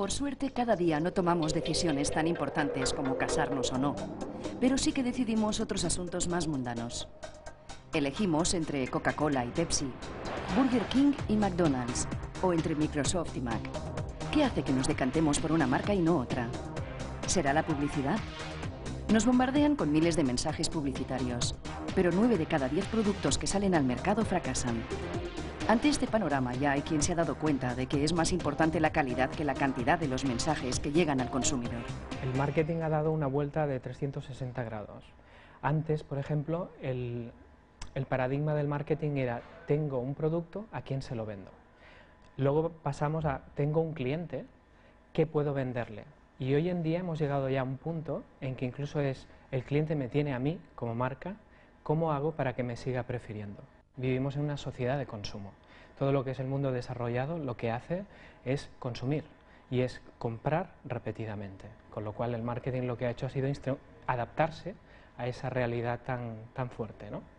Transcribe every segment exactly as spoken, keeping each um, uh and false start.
Por suerte, cada día no tomamos decisiones tan importantes como casarnos o no, pero sí que decidimos otros asuntos más mundanos. Elegimos entre Coca-Cola y Pepsi, Burger King y McDonald's, o entre Microsoft y Mac. ¿Qué hace que nos decantemos por una marca y no otra? ¿Será la publicidad? Nos bombardean con miles de mensajes publicitarios, pero nueve de cada diez productos que salen al mercado fracasan. Ante este panorama ya hay quien se ha dado cuenta de que es más importante la calidad que la cantidad de los mensajes que llegan al consumidor. El marketing ha dado una vuelta de trescientos sesenta grados. Antes, por ejemplo, el, el paradigma del marketing era: tengo un producto, ¿a quién se lo vendo? Luego pasamos a: tengo un cliente, ¿qué puedo venderle? Y hoy en día hemos llegado ya a un punto en que incluso es: el cliente me tiene a mí como marca, ¿cómo hago para que me siga prefiriendo? Vivimos en una sociedad de consumo. Todo lo que es el mundo desarrollado lo que hace es consumir y es comprar repetidamente. Con lo cual el marketing lo que ha hecho ha sido adaptarse a esa realidad tan, tan fuerte, ¿no?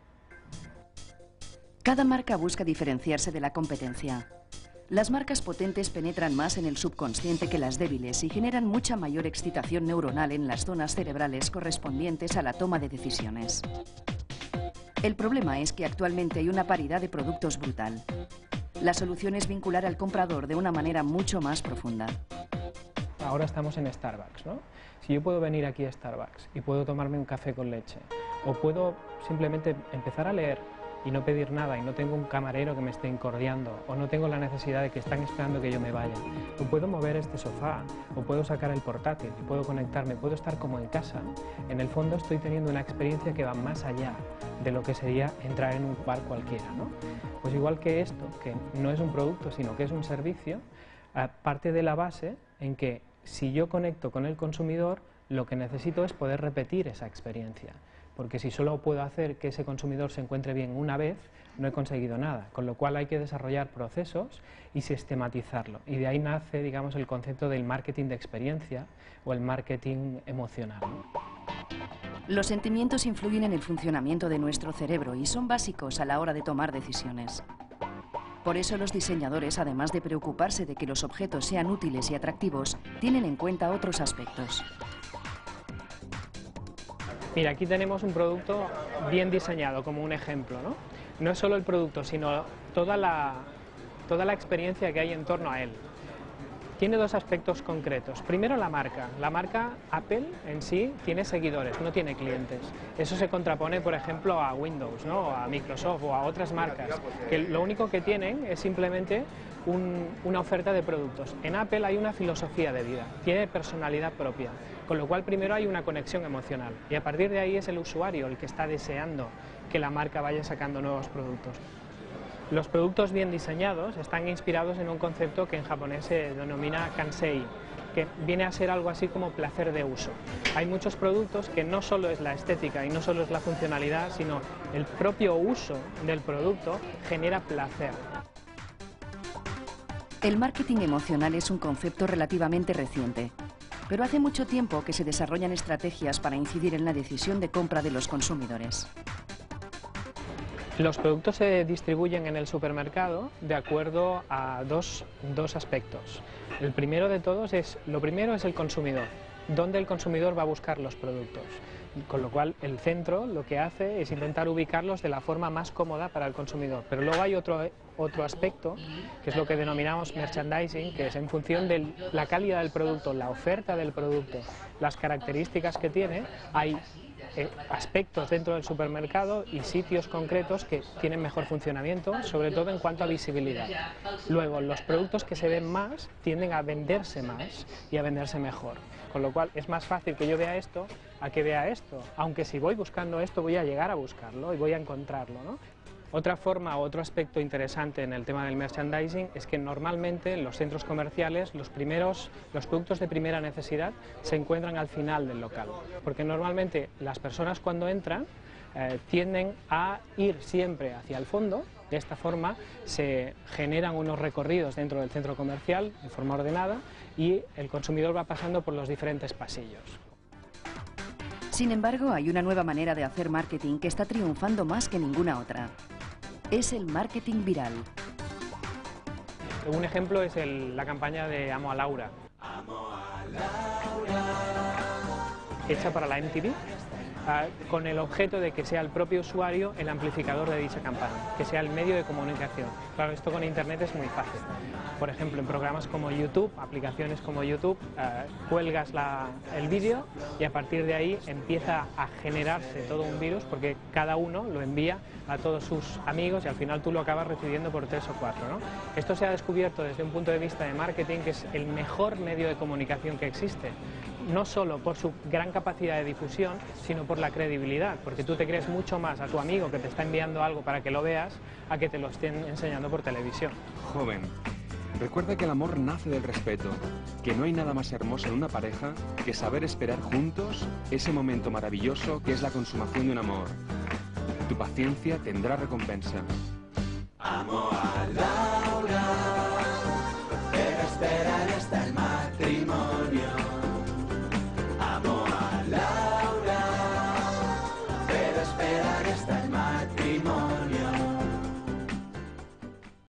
Cada marca busca diferenciarse de la competencia. Las marcas potentes penetran más en el subconsciente que las débiles y generan mucha mayor excitación neuronal en las zonas cerebrales correspondientes a la toma de decisiones. El problema es que actualmente hay una paridad de productos brutal. La solución es vincular al comprador de una manera mucho más profunda. Ahora estamos en Starbucks, ¿no? Si yo puedo venir aquí a Starbucks y puedo tomarme un café con leche, o puedo simplemente empezar a leer y no pedir nada, y no tengo un camarero que me esté incordiando, o no tengo la necesidad de que están esperando que yo me vaya, o puedo mover este sofá, o puedo sacar el portátil y puedo conectarme, puedo estar como en casa, en el fondo estoy teniendo una experiencia que va más allá de lo que sería entrar en un bar cualquiera, ¿no? Pues igual que esto, que no es un producto sino que es un servicio, parte de la base en que si yo conecto con el consumidor, lo que necesito es poder repetir esa experiencia. Porque si solo puedo hacer que ese consumidor se encuentre bien una vez, no he conseguido nada, con lo cual hay que desarrollar procesos y sistematizarlo. Y de ahí nace, digamos, el concepto del marketing de experiencia o el marketing emocional, ¿no? Los sentimientos influyen en el funcionamiento de nuestro cerebro y son básicos a la hora de tomar decisiones. Por eso los diseñadores, además de preocuparse de que los objetos sean útiles y atractivos, tienen en cuenta otros aspectos. Mira, aquí tenemos un producto bien diseñado, como un ejemplo, ¿no? No es solo el producto, sino toda la, toda la experiencia que hay en torno a él. Tiene dos aspectos concretos. Primero, la marca. La marca Apple en sí tiene seguidores, no tiene clientes. Eso se contrapone, por ejemplo, a Windows, ¿no? O a Microsoft o a otras marcas, que lo único que tienen es simplemente un, una oferta de productos. En Apple hay una filosofía de vida, tiene personalidad propia, con lo cual primero hay una conexión emocional y a partir de ahí es el usuario el que está deseando que la marca vaya sacando nuevos productos. Los productos bien diseñados están inspirados en un concepto que en japonés se denomina kansei, que viene a ser algo así como placer de uso. Hay muchos productos que no solo es la estética y no solo es la funcionalidad, sino el propio uso del producto genera placer. El marketing emocional es un concepto relativamente reciente, pero hace mucho tiempo que se desarrollan estrategias para incidir en la decisión de compra de los consumidores. Los productos se distribuyen en el supermercado de acuerdo a dos, dos aspectos. El primero de todos es, lo primero es el consumidor, dónde el consumidor va a buscar los productos. Con lo cual el centro lo que hace es intentar ubicarlos de la forma más cómoda para el consumidor. Pero luego hay otro, otro aspecto, que es lo que denominamos merchandising, que es en función de la calidad del producto, la oferta del producto, las características que tiene, hay Eh, aspectos dentro del supermercado y sitios concretos que tienen mejor funcionamiento, sobre todo en cuanto a visibilidad. Luego, los productos que se ven más tienden a venderse más y a venderse mejor, con lo cual es más fácil que yo vea esto a que vea esto, aunque si voy buscando esto voy a llegar a buscarlo y voy a encontrarlo, ¿no? Otra forma o otro aspecto interesante en el tema del merchandising es que normalmente en los centros comerciales los primeros, los productos de primera necesidad se encuentran al final del local, porque normalmente las personas cuando entran eh, tienden a ir siempre hacia el fondo. De esta forma se generan unos recorridos dentro del centro comercial de forma ordenada y el consumidor va pasando por los diferentes pasillos. Sin embargo, hay una nueva manera de hacer marketing que está triunfando más que ninguna otra. Es el marketing viral. Un ejemplo es el, la campaña de Amo a Laura. hecha para la M T V, uh, con el objeto de que sea el propio usuario el amplificador de dicha campaña, que sea el medio de comunicación. Claro, esto con Internet es muy fácil. Por ejemplo, en programas como YouTube, aplicaciones como YouTube, uh, cuelgas la, el vídeo y a partir de ahí empieza a generarse todo un virus, porque cada uno lo envía a todos sus amigos y al final tú lo acabas recibiendo por tres o cuatro, ¿no? Esto se ha descubierto desde un punto de vista de marketing que es el mejor medio de comunicación que existe, no solo por su gran capacidad de difusión, sino por la credibilidad, porque tú te crees mucho más a tu amigo que te está enviando algo para que lo veas, a que te lo estén enseñando por televisión. Joven, recuerda que el amor nace del respeto, que no hay nada más hermoso en una pareja que saber esperar juntos ese momento maravilloso que es la consumación de un amor. Tu paciencia tendrá recompensa. Amo a Laura, pero esperar hasta el mar.